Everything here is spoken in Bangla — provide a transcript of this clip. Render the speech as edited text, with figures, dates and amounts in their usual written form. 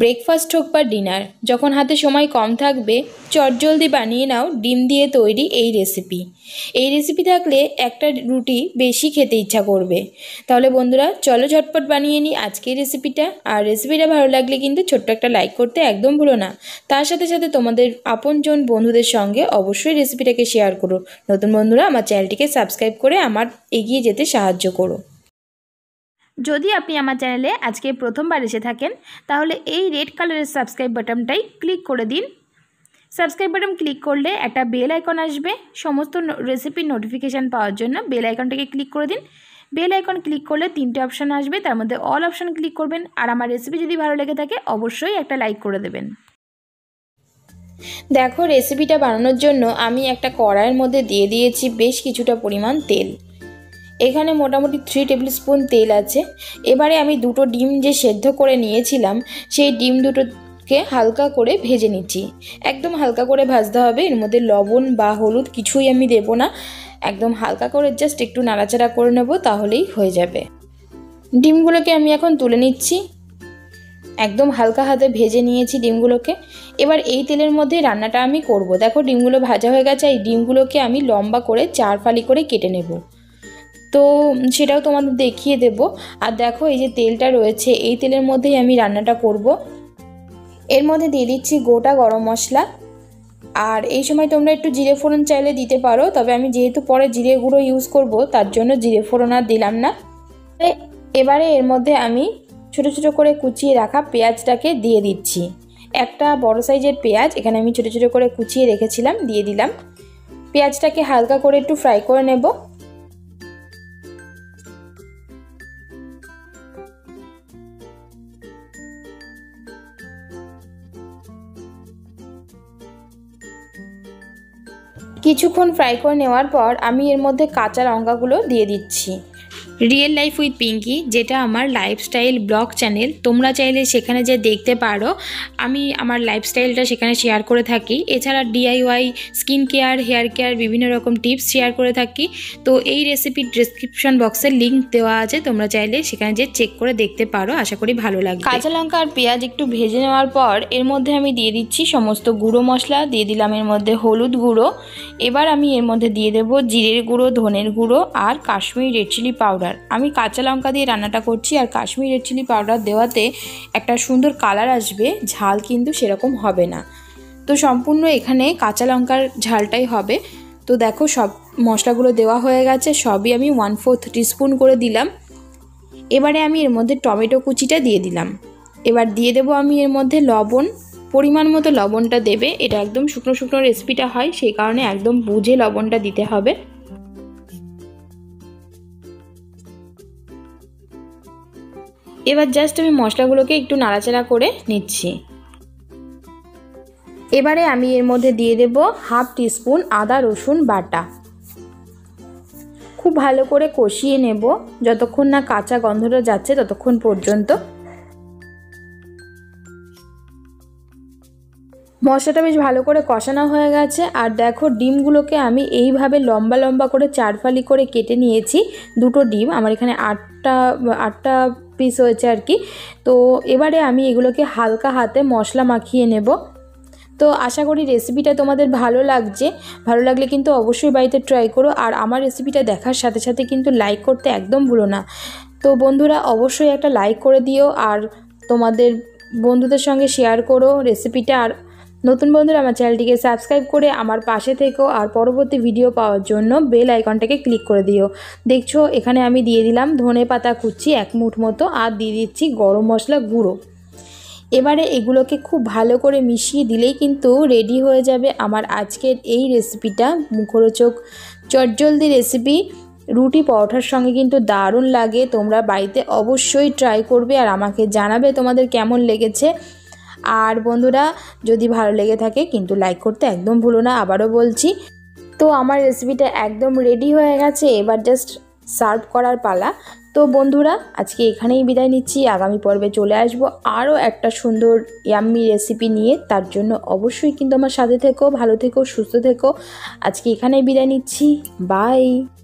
ব্রেকফাস্ট হোক বা ডিনার, যখন হাতে সময় কম থাকবে চটজলদি বানিয়ে নাও ডিম দিয়ে তৈরি এই রেসিপি। এই রেসিপি থাকলে একটা রুটি বেশি খেতে ইচ্ছা করবে। তাহলে বন্ধুরা চলো ঝটপট বানিয়ে নিই আজকের রেসিপিটা। আর রেসিপিটা ভালো লাগলে কিন্তু ছোট্ট একটা লাইক করতে একদম ভুলো না। তার সাথে সাথে তোমাদের আপনজন বন্ধুদের সঙ্গে অবশ্যই রেসিপিটাকে শেয়ার করো। নতুন বন্ধুরা আমার চ্যানেলটিকে সাবস্ক্রাইব করে আমার এগিয়ে যেতে সাহায্য করো। যদি আপনি আমার চ্যানেলে আজকে প্রথমবার এসে থাকেন তাহলে এই রেড কালারের সাবস্ক্রাইব বাটনটাই ক্লিক করে দিন। সাবস্ক্রাইব বাটন ক্লিক করলে একটা বেল আইকন আসবে, সমস্ত রেসিপির নোটিফিকেশান পাওয়ার জন্য বেল আইকনটাকে ক্লিক করে দিন। বেল আইকন ক্লিক করলে 3টে অপশান আসবে, তার মধ্যে অল অপশান ক্লিক করবেন। আর আমার রেসিপি যদি ভালো লেগে থাকে অবশ্যই একটা লাইক করে দেবেন। দেখো রেসিপিটা বানানোর জন্য আমি একটা কড়াইয়ের মধ্যে দিয়ে দিয়েছি বেশ কিছুটা পরিমাণ তেল। এখানে মোটামুটি 3 টেবিল স্পুন তেল আছে। এবারে আমি দুটো ডিম যে সেদ্ধ করে নিয়েছিলাম সেই ডিম দুটোকে হালকা করে ভেজে নিচ্ছি। একদম হালকা করে ভাজতে হবে, এর মধ্যে লবণ বা হলুদ কিছুই আমি দেব না। একদম হালকা করে জাস্ট একটু নাড়াচাড়া করে নেব, তাহলেই হয়ে যাবে। ডিমগুলোকে আমি এখন তুলে নিচ্ছি। একদম হালকা হাতে ভেজে নিয়েছি ডিমগুলোকে। এবার এই তেলের মধ্যে রান্নাটা আমি করব। দেখো ডিমগুলো ভাজা হয়ে গেছে। এই ডিমগুলোকে আমি লম্বা করে 4 ফালি করে কেটে নেব, তো সেটাও তোমাদের দেখিয়ে দেব। আর দেখো এই যে তেলটা রয়েছে এই তেলের মধ্যেই আমি রান্নাটা করব। এর মধ্যে দিয়ে দিচ্ছি গোটা গরম মশলা। আর এই সময় তোমরা একটু জিরে ফোড়ন চাইলে দিতে পারো, তবে আমি যেহেতু পরে জিরে গুঁড়ো ইউজ করব তার জন্য জিরে ফোড়ন আর দিলাম না। এবারে এর মধ্যে আমি ছোট ছোট করে কুচিয়ে রাখা পেঁয়াজটাকে দিয়ে দিচ্ছি। একটা বড় সাইজের পেঁয়াজ এখানে আমি ছোট ছোট করে কুচিয়ে রেখেছিলাম, দিয়ে দিলাম। পেঁয়াজটাকে হালকা করে একটু ফ্রাই করে নেব। কিছুক্ষণ ফ্রাই করে নেওয়ার পর আমি এর মধ্যে কাঁচা লঙ্কাগুলো দিয়ে দিচ্ছি। রিয়েল লাইফ উইথ পিঙ্কি, যেটা আমার লাইফস্টাইল ব্লগ চ্যানেল, তোমরা চাইলে সেখানে যে দেখতে পারো। আমি আমার লাইফস্টাইলটা সেখানে শেয়ার করে থাকি। এছাড়া DIY skin care, hair care বিভিন্ন রকম টিপস শেয়ার করে থাকি। তো এই রেসিপির ডেসক্রিপশন বক্সের লিঙ্ক দেওয়া আছে, তোমরা চাইলে সেখানে যে চেক করে দেখতে পারো। আশা করি ভালো লাগবে। কাঁচা লঙ্কা আর পেঁয়াজ একটু ভেজে নেওয়ার পর এর মধ্যে আমি দিয়ে দিচ্ছি সমস্ত গুঁড়ো মশলা। দিয়ে দিলাম এর মধ্যে হলুদ গুঁড়ো। এবার আমি এর মধ্যে দিয়ে দেবো জিরের গুঁড়ো, ধনের গুঁড়ো আর কাশ্মীরি রেড চিলি পাউডার। আমি কাঁচা লঙ্কা দিয়ে রান্নাটা করছি, আর কাশ্মীরি রেড চিলি পাউডার দেওয়াতে একটা সুন্দর কালার আসবে, ঝাল কিন্তু সেরকম হবে না। তো সম্পূর্ণ এখানে কাঁচা লঙ্কার ঝালটাই হবে। তো দেখো সব মশলাগুলো দেওয়া হয়ে গেছে, সবই আমি 1/4 টিস্পুন করে দিলাম। এবারে আমি এর মধ্যে টমেটো কুচিটা দিয়ে দিলাম। এবার দিয়ে দেবো আমি এর মধ্যে লবণ। পরিমাণ মতো লবণটা দেবে, এটা একদম শুকনো শুকনো রেসিপিটা হয়, সেই কারণে একদম বুঝে লবণটা দিতে হবে। এবার জাস্ট আমি মশলাগুলোকে একটু নাড়াচাড়া করে নিচ্ছি। এবারে আমি এর মধ্যে দিয়ে দেব 1/2 টিস্পুন আদা রসুন বাটা। খুব ভালো করে কষিয়ে নেব, যতক্ষণ না কাঁচা গন্ধটা যাচ্ছে ততক্ষণ পর্যন্ত। মশলাটা বেশ ভালো করে কষানো হয়ে গেছে। আর দেখো ডিমগুলোকে আমি এইভাবে লম্বা লম্বা করে 4 ফালি করে কেটে নিয়েছি। দুটো ডিম আমার এখানে 8টা পিস হয়েছে আর কি। তো এবারে আমি এগুলোকে হালকা হাতে মশলা মাখিয়ে নেব। তো আশা করি রেসিপিটা তোমাদের ভালো লাগছে। ভালো লাগলে কিন্তু অবশ্যই বাড়িতে ট্রাই করো। আর আমার রেসিপিটা দেখার সাথে সাথে কিন্তু লাইক করতে একদম ভুলো না। তো বন্ধুরা অবশ্যই একটা লাইক করে দিও, আর তোমাদের বন্ধুদের সঙ্গে শেয়ার করো রেসিপিটা। আর নতুন বন্ধুরা আমার চ্যানেলটিকে সাবস্ক্রাইব করে আমার পাশে থেকো, আর পরবর্তী ভিডিও পাওয়ার জন্য বেল আইকনটাকে ক্লিক করে দিও। দেখছো এখানে আমি দিয়ে দিলাম ধনে পাতা কুচি 1 মুঠ মতো, আর দিয়ে দিচ্ছি গরম মশলা গুঁড়ো। এবারে এগুলোকে খুব ভালো করে মিশিয়ে দিলেই কিন্তু রেডি হয়ে যাবে আমার আজকের এই রেসিপিটা। মুখরোচক চটজলদি রেসিপি। রুটি পরোটার সঙ্গে কিন্তু দারুণ লাগে। তোমরা বাড়িতে অবশ্যই ট্রাই করবে আর আমাকে জানাবে তোমাদের কেমন লেগেছে। আর বন্ধুরা যদি ভালো লেগে থাকে কিন্তু লাইক করতে একদম ভুলো না, আবারও বলছি। তো আমার রেসিপিটা একদম রেডি হয়ে গেছে, এবার জাস্ট সার্ভ করার পালা। তো বন্ধুরা আজকে এখানেই বিদায় নিচ্ছি। আগামী পর্বে চলে আসবো আরও একটা সুন্দর ইয়াম্মি রেসিপি নিয়ে। তার জন্য অবশ্যই কিন্তু আমার সাথে থেকো, ভালো থেকো, সুস্থ থেকো। আজকে এখানেই বিদায় নিচ্ছি। বাই।